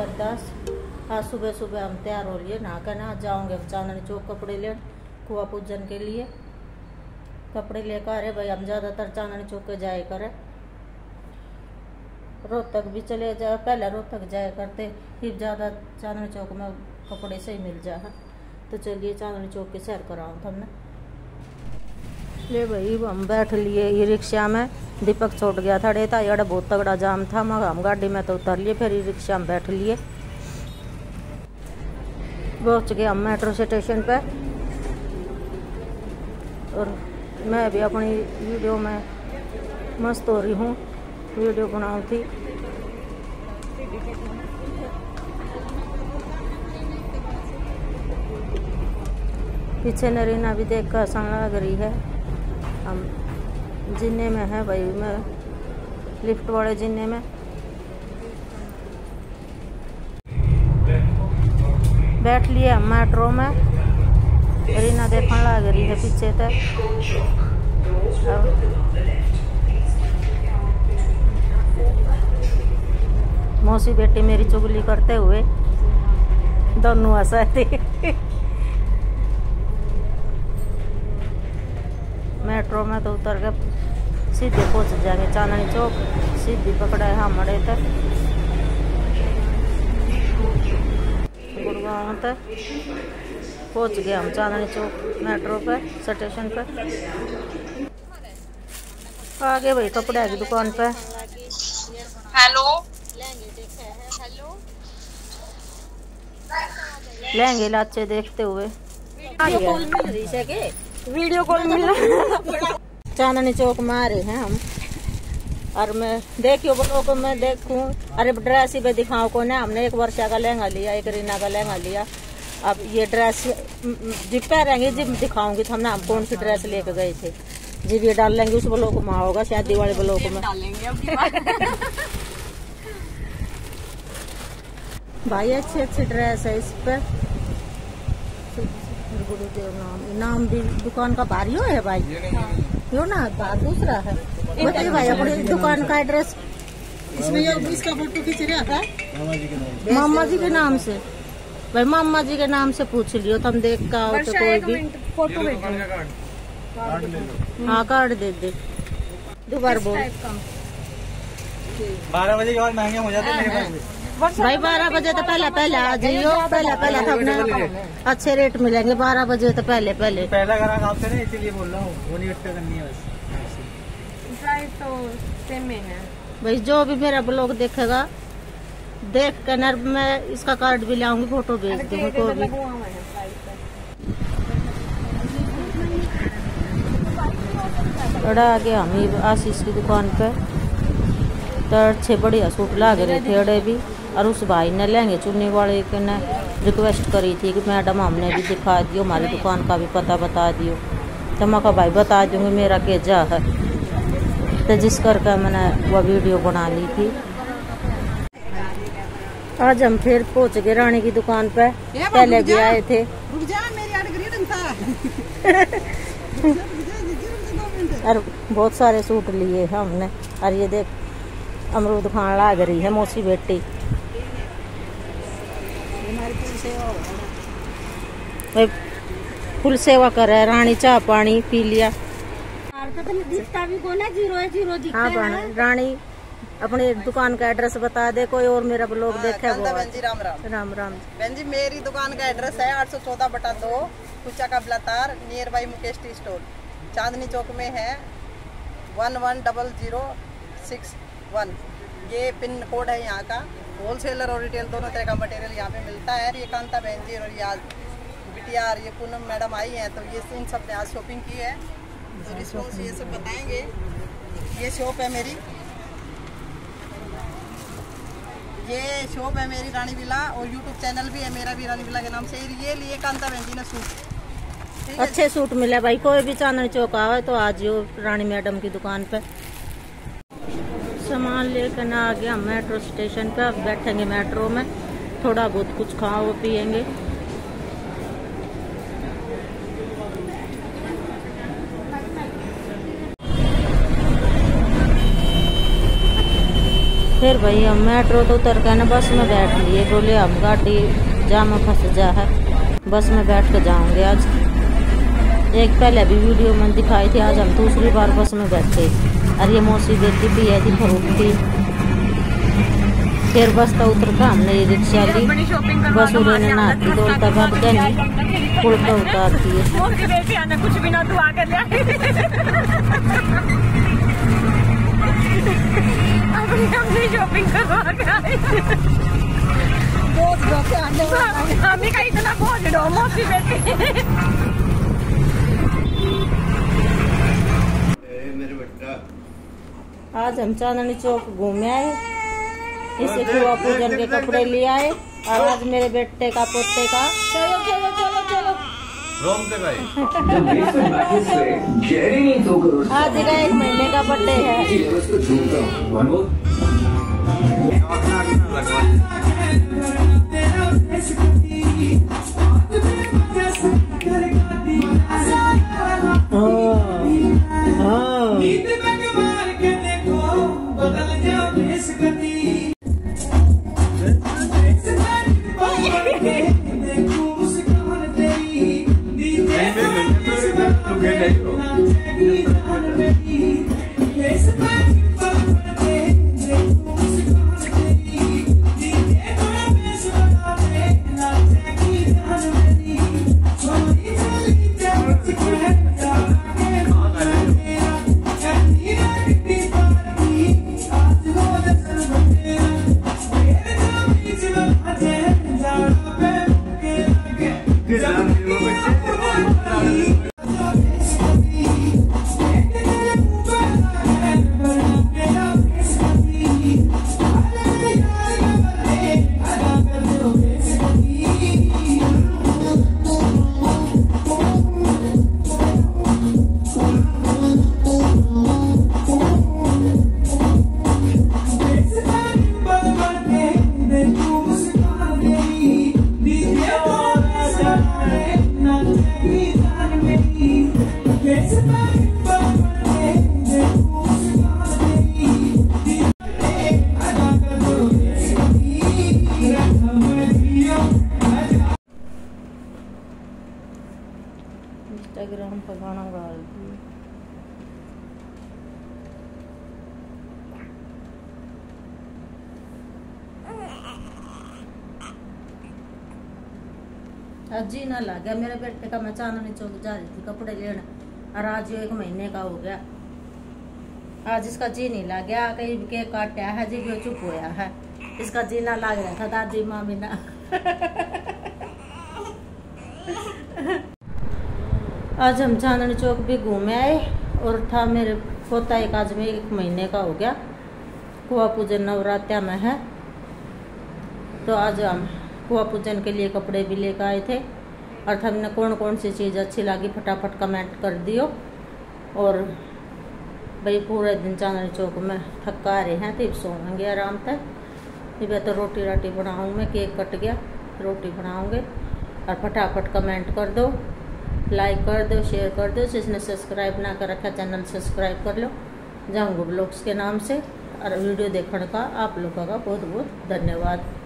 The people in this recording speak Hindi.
10। आज सुबह सुबह हम तैयार हो लिए, नहा कर ना जाओगे चांदनी चौक कपड़े ले कुआ पूजन के लिए कपड़े लेकर आ रहे भाई। हम ज़्यादातर चांदनी चौक के जाए करें, रोहतक भी चले जाए, पहले रोहतक जाया करते, फिर ज़्यादा चांदनी चौक में कपड़े सही मिल जाए। तो चलिए चांदनी चौक के सैर कराऊँ हमने। ले भाई हम बैठ लिए ई रिक्शा में, दीपक छोड़ गया था डेता ये बहुत तगड़ा जाम था, मगर हम गाड़ी में तो उतर लिए, फिर ई रिक्शा में बैठ लिए। पहुँच गए हम मेट्रो स्टेशन पे और मैं भी अपनी वीडियो में मस्त हो रही हूँ, वीडियो बनाऊँ थी। पीछे नरीना भी देख कर हंसने लग रही है। हम जिन्ने में है भाई, मैं लिफ्ट वाले जिन्ने में बैठ लिए हम मेट्रो में। रीना देखने लग रही है पीछे तक। मौसी बेटी मेरी चुगली करते हुए दोनों हंसे थे। मेट्रो में तो उतर के सीधे पहुंच जाएंगे चांदनी चौक, सीधी पकड़ा है हमारे तक गुड़गांव तक पहुंच गए हम चांदनी चौक मेट्रो पे स्टेशन पे। आ गए भाई कपड़े की दुकान पे। हेलो लहंगे लाचे देखते हुए वीडियो कॉल मिल रहा। चांदनी चौक में आ रहे हैं हम, और मैं देखियो बोलो को मैं देखूं। अरे ड्रेस ही पे दिखाओ को ना, हमने एक वर्षा का लहंगा लिया, एक रीना का लहंगा लिया। अब ये ड्रेस जिप पहनेंगे, जिप दिखाऊंगी तो हमने हम कौन सी ड्रेस लेके गए थे, जिप ये डाल लेंगे उस ब्लॉक में होगा, शादी वाले ब्लॉक में भाई अच्छी अच्छी ड्रेस है इस पे। नाम भी दुकान का भारी है भाई, क्यों ना दूसरा है बताइए भाई अपनी दुकान का एड्रेस। इसमें इसका फोटो खींच रहा था मामा जी के नाम से भाई, मामा जी के नाम से पूछ लियो तुम देख का हो तो कोई भी फोटो। हाँ कार्ड दे दे, दोबारा बोल। 12 बजे के बाद महंगे हो जाते हैं भाई 12 बजे तो पहले आ जाइयो, पहले तो अपने अच्छे रेट मिलेंगे। 12 बजे तो पहले पहला ग्राहक आपसे नहीं, इसीलिए बोल रहा हूँ, वो नहीं वेट करनी है प्राइस तो सेम में है भाई। जो भी मेरा ब्लॉग देखेगा देख कर नर मैं इसका कार्ड भी लाऊंगी, फोटो भेज दूंगी को भी। आ गया हम आशीष की दुकान पे, तो अच्छे बढ़िया सूट लाग रहे थे अड़े भी। और उस भाई ने लहंगे चुन्नी वाले के ने रिक्वेस्ट करी थी कि मैडम हमने भी दिखा दियो, हमारी दुकान का भी पता बता दियो। तो मैं कहा भाई बता दूंगी, मेरा केजा है। तो जिस करके मैंने वह वीडियो बना ली थी। आज हम फिर पहुंच गए रानी की दुकान पे, पहले भी आए थे। और बहुत सारे सूट लिए हमने। और ये देख अमरूद खान लाग रही है मौसी बेटी। फुल सेवा करे रानी, चाय पानी पी लिया। हाँ रानी अपनी दुकान का एड्रेस बता दे, कोई और मेरा ब्लॉग देखे वो। राम राम राम राम बहन जी, मेरी दुकान का एड्रेस है 814/2 कुचा का ब्लातार, near by Mukesh tea store, Chandni Chowk में है 110061। ये पिन कोड है यहाँ का। होलसेलर और रिटेल दोनों तरह का मटेरियल यहाँ पे मिलता है। ये कांता बहन जी और ये बिटिया और ये पूनम मैडम आई हैं, तो ये इन सब ने आज शॉपिंग की है, तो रिस्पॉन्स ये सब बताएंगे। ये शॉप है मेरी, ये शॉप है मेरी रानी विला, और यूट्यूब चैनल भी है मेरा भी रानी विला के नाम से। ये लिए कांता बहन जी ने सूट, अच्छे सूट मिले भाई। कोई भी चांदनी चौक आवे तो आज जो रानी मैडम की दुकान पे सामान लेकर ना आ गया मेट्रो स्टेशन पे। अब बैठेंगे मेट्रो में, थोड़ा बहुत कुछ खाओ पियेंगे। फिर भाई हम मेट्रो तो उतर के ना बस में बैठ लिए, बोले हम गाड़ी जाम में फंस जा है, बस में बैठ के जाऊंगे आज। एक पहले भी वीडियो में दिखाई थी, आज हम दूसरी बार बस में बैठे और ये मौसी देती भी है थी फरूक थी। फिर बस तो उतर का हमने ये रिक्शा ली, बस उन्होंने नहाती दौड़ता भाग गई पुल पर उतारती है। कुछ भी ना तू आकर अपनी शॉपिंग करवा के आए। हमें का इतना बोझ दो मौसी बेटी। आज हम चांदनी चौक घूमे आए, इसे कुआ पूजन के कपड़े ले आए और आज मेरे बेटे का पोते का चलो चलो चलो चलो आज का 1 महीने का बर्थडे है। इंस्टाग्राम पर गाना गा रही है। आज जी ना लग गया मेरे बेटे का, मैं चांदनी चौक जा रही थी कपड़े लेने और आज ये 1 महीने का हो गया। आज इसका जी नहीं लग गया, कहीं केक काटा है जी क्यों चुप होया है, इसका जी ना लग रहा था दादी माँ बिना। आज हम चांदनी चौक भी घूमे आए और था मेरे पोता एक आज में 1 महीने का हो गया। कुआ पूजन नवरात्रि में है तो आज हम कुआ पूजन के लिए कपड़े भी लेकर आए थे और हमने कौन कौन सी चीज़ अच्छी लगी फटाफट कमेंट कर दियो। और भाई पूरे दिन चांदनी चौक में थका रहे हैं तो सोएंगे आराम तक। ये तो रोटी राटी बनाऊँगी, मैं केक कट गया रोटी बनाऊँगे और फटाफट कमेंट कर दो, लाइक कर दो, शेयर कर दो। जिसने सब्सक्राइब ना कर रखा चैनल सब्सक्राइब कर लो जाऊँगा ब्लॉग्स के नाम से। और वीडियो देखने का आप लोगों का बहुत बहुत धन्यवाद।